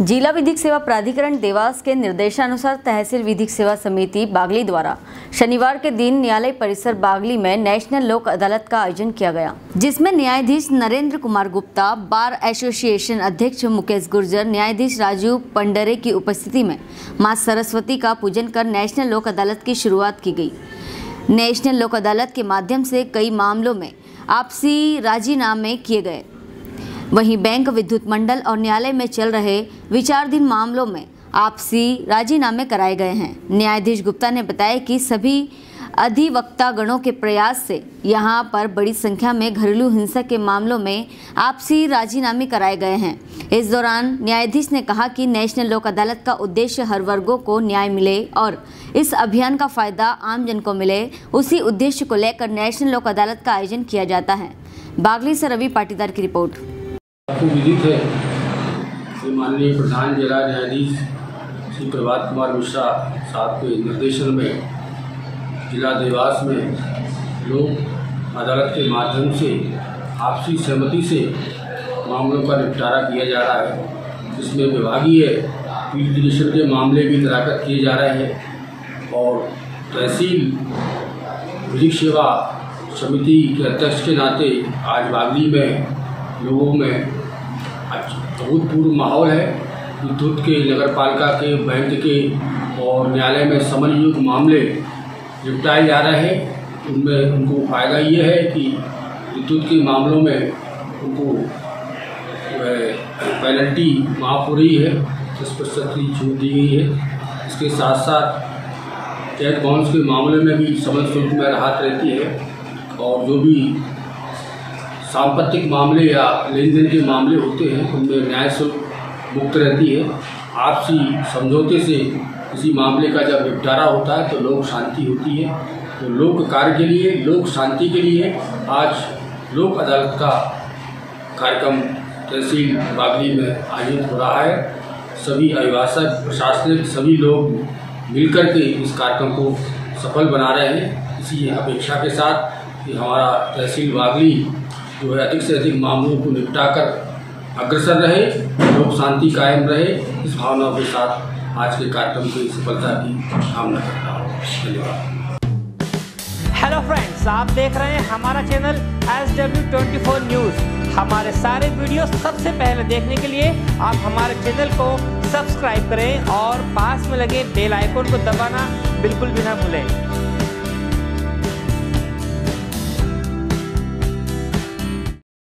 जिला विधिक सेवा प्राधिकरण देवास के निर्देशानुसार तहसील विधिक सेवा समिति बागली द्वारा शनिवार के दिन न्यायालय परिसर बागली में नेशनल लोक अदालत का आयोजन किया गया, जिसमें न्यायाधीश नरेंद्र कुमार गुप्ता, बार एसोसिएशन अध्यक्ष मुकेश गुर्जर, न्यायाधीश राजू पंडरे की उपस्थिति में मां सरस्वती का पूजन कर नेशनल लोक अदालत की शुरुआत की गई। नेशनल लोक अदालत के माध्यम से कई मामलों में आपसी राजीनामे किए गए। वहीं बैंक, विद्युत मंडल और न्यायालय में चल रहे विचाराधीन मामलों में आपसी राजीनामे कराए गए हैं। न्यायाधीश गुप्ता ने बताया कि सभी अधिवक्ता गणों के प्रयास से यहां पर बड़ी संख्या में घरेलू हिंसा के मामलों में आपसी राजीनामे कराए गए हैं। इस दौरान न्यायाधीश ने कहा कि नेशनल लोक अदालत का उद्देश्य हर वर्गों को न्याय मिले और इस अभियान का फायदा आम जन को मिले, उसी उद्देश्य को लेकर नेशनल लोक अदालत का आयोजन किया जाता है। बागली से रवि पाटीदार की रिपोर्ट। आपको विदित है कि माननीय प्रधान जिला न्यायाधीश श्री प्रभात कुमार मिश्रा साहब के निर्देशन में जिला देवास में लोक अदालत के माध्यम से आपसी सहमति से मामलों का निपटारा किया जा रहा है, जिसमें विभागीय पीठ डिवीजन के मामले भी निराकृत किए जा रहे हैं और तहसील विधिक सेवा समिति के अध्यक्ष के नाते आज बागली में लोगों में अभूतपूर्व माहौल है। विद्युत के, नगर पालिका के, बैंक के और न्यायालय में समन्वय मामले निपटाए जा रहे हैं। उनमें उनको फ़ायदा ये है कि विद्युत के मामलों में उनको पेनल्टी माफ़ हो रही है, 10% की छूट दी गई है। इसके साथ साथ चेक बाउंस के मामले में भी समन शुल्क में राहत रहती है और जो भी सांपत्तिक मामले या लेन देन के मामले होते हैं उनमें न्याय शुल्क मुक्त रहती है। आपसी समझौते से किसी मामले का जब निपटारा होता है तो लोक शांति होती है। तो लोक कार्य के लिए, लोक शांति के लिए आज लोक अदालत का कार्यक्रम तहसील बागली में आयोजित हो रहा है। सभी अभिभाषक, प्रशासनिक सभी लोग मिलकर के इस कार्यक्रम को सफल बना रहे हैं। इसी अपेक्षा के साथ कि हमारा तहसील बागली जो है अधिक से अधिक मामलों को निपटाकर अग्रसर रहे, लोक शांति कायम रहे, इस भावना के साथ आज के कार्यक्रम की सफलता की कामना करता हूँ। धन्यवाद। हेलो फ्रेंड्स, आप देख रहे हैं हमारा चैनल SW24 न्यूज़। हमारे सारे वीडियो सबसे पहले देखने के लिए आप हमारे चैनल को सब्सक्राइब करें और पास में लगे बेल आइकन को दबाना बिल्कुल भी ना भूलें।